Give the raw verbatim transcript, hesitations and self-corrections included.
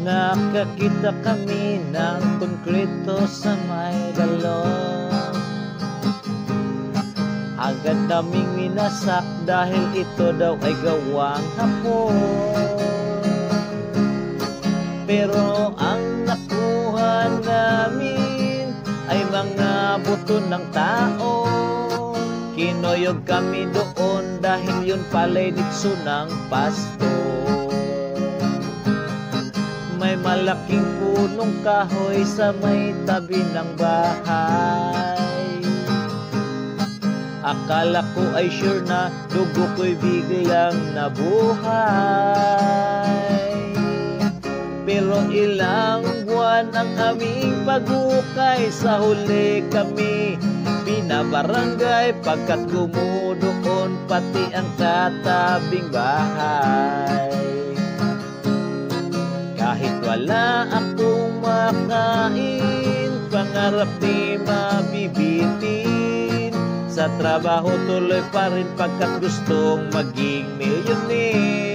Nakakita kami ng konkreto sa may dalong. Agad naming minasak dahil ito daw ay gawang hapon. Pero ang nakuha namin ay mga buto ng tao. Kinoyog kami doon dahil yun pala'y nitso ng pasto. May malaking punong kahoy sa may tabi ng bahay. Akala ko ay sure na dugo ko'y biglang nabuhay. Pero ilang buwan ang aming pagukay, sa huli kami binabarangay pagkat gumudoon pati ang katabing bahay. Kahit wala akong makain, pangarap di mabibitin. Sa trabaho tuloy pa rin pagkat gustong maging millionaire.